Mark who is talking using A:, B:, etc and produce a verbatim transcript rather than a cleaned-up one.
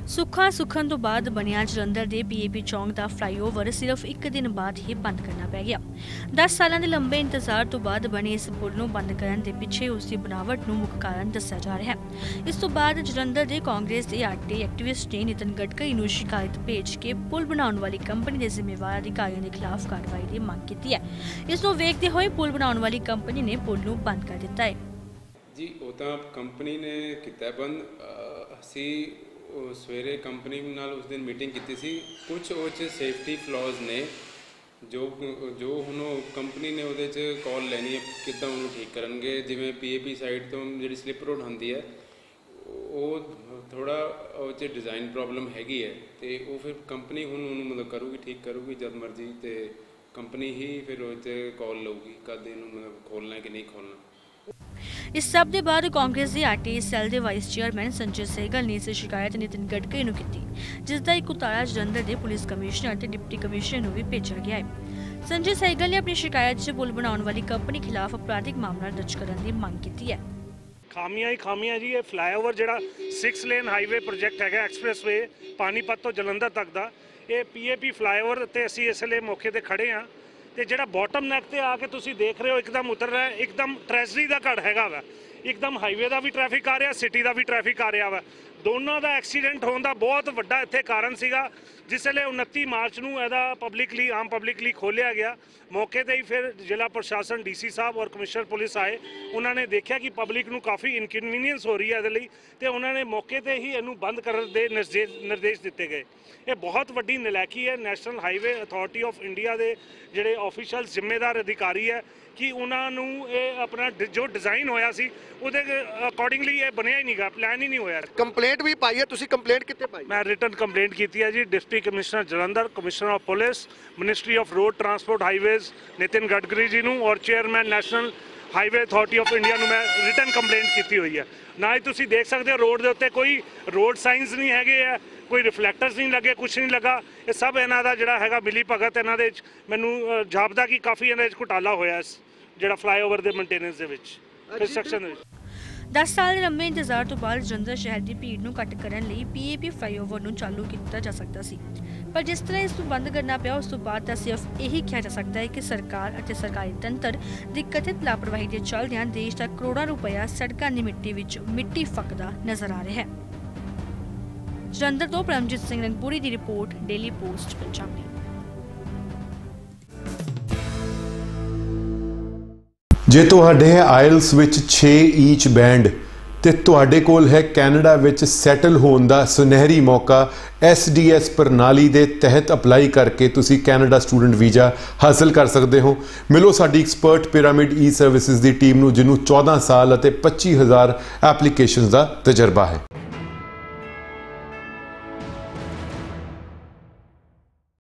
A: सुखा सुखन तो बाद बनिया जलंधर के पीएपी चौंक का फ्लाईओवर सिर्फ एक दिन बाद ही बंद करना पै गया। दस सालों के लंबे इंतजार तो बाद बने इस पुल नूं बंद करन दे पिछे उसकी बनावट नूं मुख कारण दस्सिया जा रहा है। इस तो बाद जलंधर के कांग्रेस के आटे एक्टिविस्ट ने नितिन गडकरी नूं शिकायत भेज के पुल बनाने वाली कंपनी के जिम्मेवार अधिकारियों के खिलाफ कार्रवाई की मांग की है। इस नूं वेखदे होए पुल बनाने वाली कंपनी ने पुल नूं बंद कर दिता है।
B: जी वो तो कंपनी ने किया बंद। असी सवेरे कंपनी नाल उस दिन मीटिंग की सी। कुछ वो सेफ्टी फ्लॉज ने जो जो हुण कंपनी ने वो कॉल लैनी है किद्दां उन्होंने ठीक करनगे। जिवें पीएपी साइड तो जी स्लिप रोड होंदी है वो थोड़ा वो डिज़ाइन प्रॉब्लम हैगी है तो वो फिर कंपनी हुण उन्होंने मतलब करूगी ठीक करूगी जब मर्जी तो कंपनी ही फिर वो कॉल लऊगी कद इनू मतलब खोलना है कि नहीं खोलना।
A: इस सब के बाद कांग्रेस के आरटीआई सैल के वाइस चेयरमैन संजय सहगल ने इस शिकायत नितिन गडकरी नूं कीती, जिसका एक उतारा जलंधर के पुलिस कमिश्नर ते डिप्टी कमिश्नर नूं भी भेजा गया है। संजय सहगल ने अपनी शिकायत च पुल बनाने वाली कंपनी खिलाफ आपराधिक मामला दर्ज करने की मांग की है।
C: खामियां ही खामियां जी। ये फ्लाईओवर जिहड़ा सिक्स लेन हाईवे प्रोजेक्ट है एक्सप्रैसवे पानीपत तो जलंधर तक का, ये पीएपी फ्लाईओवर ते असीं इसलिए मौके ते खड़े हाँ तो जोड़ा बॉटम नैक ते आके तुसी देख रहे हो एकदम उतर रहा है, एकदम ट्रैजरी का घड़ हैगा वा, एकदम हाईवे का भी ट्रैफिक आ रहा, सिटी का भी ट्रैफिक आ रहा वा। दोनों का एक्सीडेंट होने का बहुत वड्डा इत्थे कारण सीगा। जिसले उनती मार्च नूं इहदा पब्लिकली आम पब्लिकली खोलिया गया, मौके ते ही फिर जिला प्रशासन डीसी साहब और कमिश्नर पुलिस आए। उन्होंने देखा कि पब्लिक नूं काफ़ी इनकनवीनियंस हो रही है इहदे लई ते उन्होंने मौके ते ही इहनूं बंद करने दे निर्देश दिते गए। ये बहुत वड्डी नलैकी है national highway authority of India के जिहड़े ऑफिशियल जिम्मेदार अधिकारी है कि उन्होंने ये अपना जो डिज़ाइन होया सी उहदे अकॉर्डिंगली ये बनया ही नहीं गा, प्लान ही नहीं होया।
D: कंप्लेंट भी पाई है, तुसी कंप्लेंट कित्थे पाई?
C: मैं रिटन कंप्लेंट की है जी। Deputy commissioner Jalandhar, commissioner of police, ministry of road transport highways Nitin Gadkari ji नूं और chairman national highway authority of India नूं मैं रिटन कंप्लेंट की हुई है। ना ही तुसी देख सकते हो रोड के उत्ते कोई रोड साइंस नहीं है, कोई रिफ्लैक्टर्स नहीं लगे, कुछ नहीं लगा। ये सब इन्हां दा जिहड़ा हैगा मिली भगत इन्हां दे मैनूं जापदा कि काफ़ी इन्हां च घोटाला होया इस जिहड़ा फ्लाईओवर दे मेंटेनेंस दे विच कंस्ट्रक्शन दे विच।
A: दस साल के लंबे इंतजार तो बाद जलंधर शहर की भीड़ नूं घट करने लई पीएपी फ्लाईओवर नूं चालू किया जा सकता सी, पर जिस तरह इस नूं बंद करना पिया उस तो बाद तां सिर्फ यही कहा जा सकता है कि सरकार अते सरकारी तंत्र दी कथित लापरवाही के चलदिआं देश का करोड़ों रुपया सड़कों की मिट्टी विच मिट्टी फकदा नजर आ रहा है। जलंधर तो परमजीत सिंह रंगपुरी की रिपोर्ट, डेली पोस्ट पंजाबी।
E: जे तुहाडे आयल्स विच छे ईच बैंड ते तुहाडे कोल है कैनेडा विच सैटल होने का सुनहरी मौका। एस डी एस प्रणाली के तहत अपलाई करके तुसी कैनेडा स्टूडेंट वीज़ा हासिल कर सकते हो। मिलो साडी एक्सपर्ट पिरामिड ई सर्विसेज की टीम नूं जिन्होंने चौदह साल और पच्ची हज़ार एप्लीकेशन का तजर्बा है।